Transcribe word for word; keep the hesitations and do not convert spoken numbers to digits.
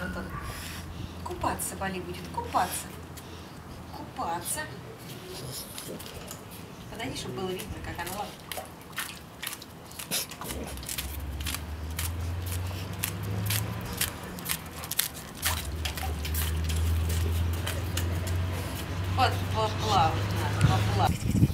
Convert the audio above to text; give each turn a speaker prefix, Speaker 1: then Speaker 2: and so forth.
Speaker 1: вот он. Купаться Бали будет, купаться. Купаться. Подойди, чтобы было видно, как она лапает. Вот поплавать надо, поплавать.